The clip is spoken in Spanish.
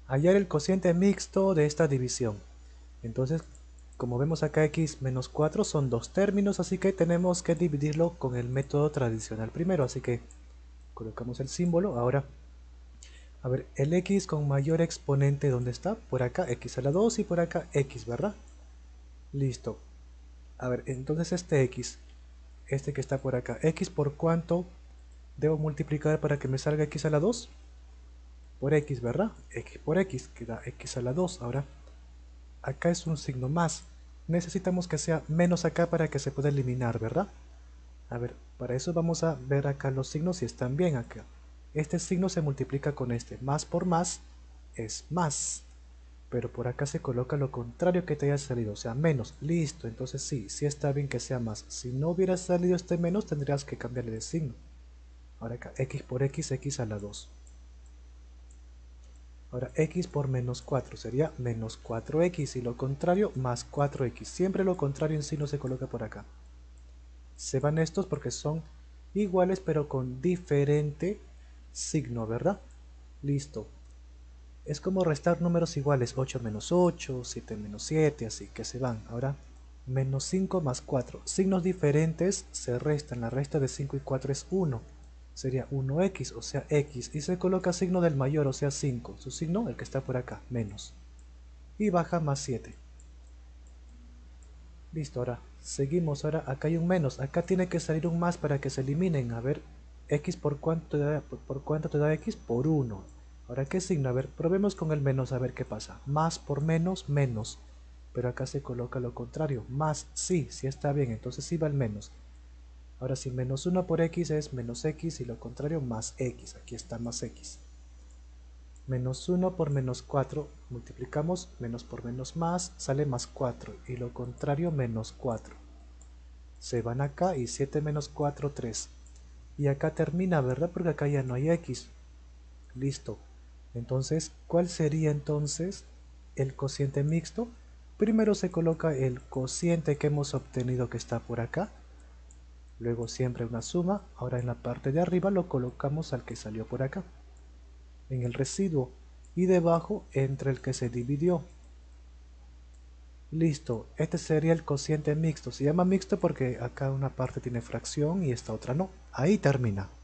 hallar el cociente mixto de esta división. Entonces, como vemos acá, x menos 4 son dos términos, así que tenemos que dividirlo con el método tradicional primero. Así que colocamos el símbolo. Ahora, a ver, el x con mayor exponente, ¿dónde está? Por acá, x a la 2 y por acá x, ¿verdad? Listo. A ver, entonces este que está por acá, x por cuánto debo multiplicar para que me salga x a la 2? Por x, ¿verdad? X por x, queda x a la 2. Ahora, acá es un signo más. Necesitamos que sea menos acá para que se pueda eliminar, ¿verdad? A ver, para eso vamos a ver acá los signos si están bien acá. Este signo se multiplica con este. Más por más es más. Pero por acá se coloca lo contrario que te haya salido, o sea, menos. Listo, entonces sí, sí está bien que sea más. Si no hubiera salido este menos, tendrías que cambiarle de signo. Ahora acá, x por x, x a la 2. Ahora x por menos 4 sería menos 4x y lo contrario más 4x. Siempre lo contrario en signo se coloca por acá. Se van estos porque son iguales pero con diferente signo, ¿verdad? Listo. Es como restar números iguales, 8 menos 8, 7 menos 7, así que se van. Ahora, menos 5 más 4. Signos diferentes se restan. La resta de 5 y 4 es 1. Sería 1x, o sea, x. Y se coloca signo del mayor, o sea, 5. Su signo, el que está por acá, menos. Y baja más 7. Listo, ahora seguimos. Ahora acá hay un menos. Acá tiene que salir un más para que se eliminen. A ver, x por cuánto te da x? Por 1. Ahora, ¿qué signo? A ver, probemos con el menos a ver qué pasa. Más por menos, menos. Pero acá se coloca lo contrario. Más, sí, sí está bien. Entonces sí va el menos. Ahora, si menos 1 por x es menos x y lo contrario más x. Aquí está más x. Menos 1 por menos 4, multiplicamos, menos por menos más, sale más 4, y lo contrario menos 4. Se van acá y 7 menos 4, 3. Y acá termina, ¿verdad? Porque acá ya no hay x. Listo. Entonces, ¿cuál sería entonces el cociente mixto? Primero se coloca el cociente que hemos obtenido que está por acá. Luego siempre una suma. Ahora en la parte de arriba lo colocamos al que salió por acá, en el residuo, y debajo entre el que se dividió. Listo, este sería el cociente mixto. Se llama mixto porque acá una parte tiene fracción y esta otra no. Ahí termina.